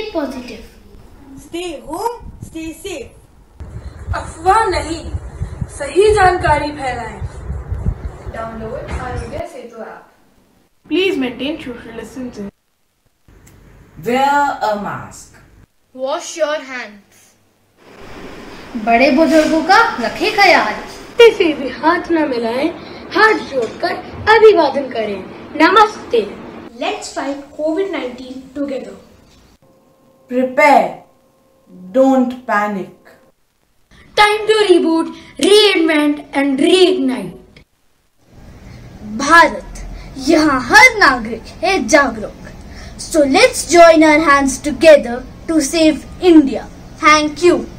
positive. Stay home, stay safe. अफवाह नहीं, सही जानकारी फैलाएं. Download Arogya Setu app. Please maintain social distancing. Wear a mask. Wash your hands. बड़े बुजुर्गों का रखे ख्याल. किसी भी हाथ न मिलाएं, हाथ जोड़कर अभिवादन करें. नमस्ते. Let's fight COVID-19 together. Prepare. Don't panic. Time to reboot, reinvent and reignite. Bharat, यहाँ हर नागरिक है जागरूक. So let's join our hands together to save India. Thank you.